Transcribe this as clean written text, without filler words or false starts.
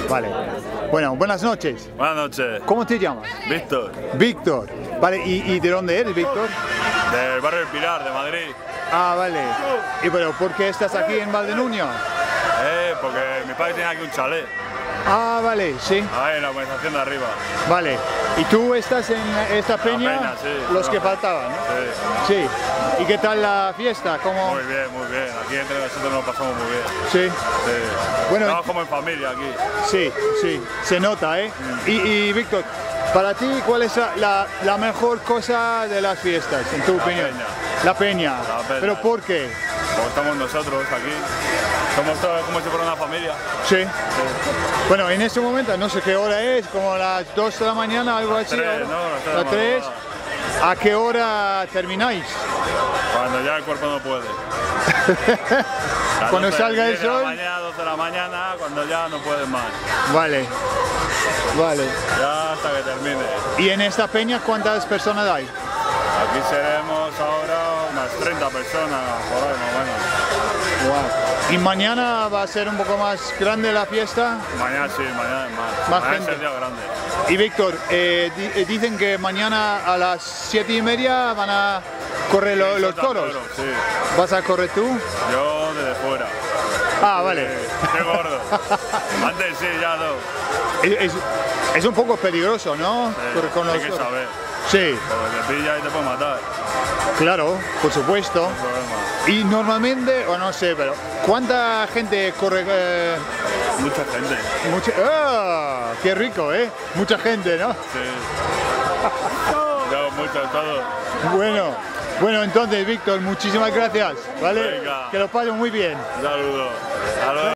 Vale. Bueno, buenas noches. Buenas noches. ¿Cómo te llamas? Víctor. Víctor. Vale, ¿y de dónde eres, Víctor? Del barrio del Pilar, de Madrid. Ah, vale. ¿Y pero por qué estás aquí en Valdenuño? Porque mi padre tiene aquí un chalet. Ah, vale, sí. Ahí en la urbanización de arriba. Vale. ¿Y tú estás en esta peña? peña, sí. Los que faltaban, ¿no? Sí. Sí. ¿Y qué tal la fiesta? ¿Cómo? Muy bien, muy bien. Aquí entre nosotros nos pasamos muy bien. Sí. Sí. Bueno, estamos como en familia aquí. Sí, sí, se nota, ¿eh? Y Víctor, para ti, ¿cuál es la mejor cosa de las fiestas, en tu opinión? Peña. La peña. La peña. ¿Pero por qué? Como estamos nosotros aquí. Somos todos como si fuera una familia. Sí. Bueno, en este momento, no sé qué hora es, como las 2 de la mañana, algo así. 3, ¿no? Las 3. ¿A qué hora termináis? Cuando ya el cuerpo no puede. Cuando salga el sol. 2 de la mañana, cuando ya no puedes más. Vale. Vale. Ya hasta que termine. ¿Y en esta peña cuántas personas hay? Aquí seremos ahora unas 30 personas, por ahí más o menos. Wow. ¿Y mañana va a ser un poco más grande la fiesta? Mañana sí, mañana es más. Más Mañana gente. es el día grande. Y Víctor, dicen que mañana a las 7:30 van a correr los Suelta toros. toro, sí. ¿Vas a correr tú? Yo desde fuera. Ah, vale. Qué gordo. Antes sí, ya no. Es un poco peligroso, ¿no? Correr con los Hay que toros. saber. Sí, Porque te pilla y te puede matar. claro, por supuesto. No hay problema. Y normalmente, o no sé, pero ¿cuánta gente corre? Mucha gente. ¡Ah! ¡Qué rico, eh! Mucha gente, ¿no? Sí. Yo, mucho, todo. Bueno, entonces, Víctor, muchísimas gracias, ¿vale? Venga. Que lo pasen muy bien. Un saludo. Hasta luego.